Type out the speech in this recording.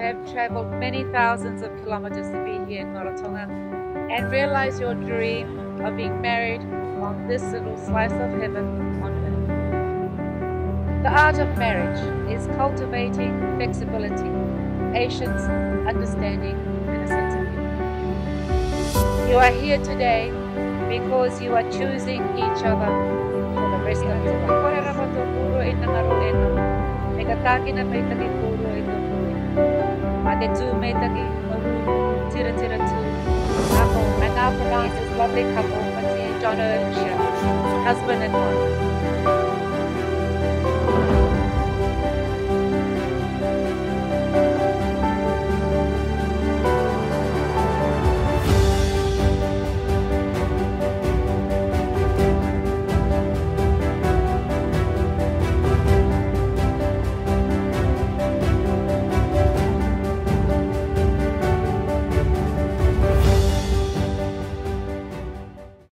have traveled many thousands of kilometers to be here in Rarotonga and realize your dream of being married on this little slice of heaven on earth. The art of marriage is cultivating flexibility, patience, understanding, and a sense of humor. You are here today because you are choosing each other for the rest of your life. Megataki na may taki puro ito po. Ate tu may taki maru tira tira tu. Ako, and now pronounce this lovely couple, John and Michelle, husband and wife.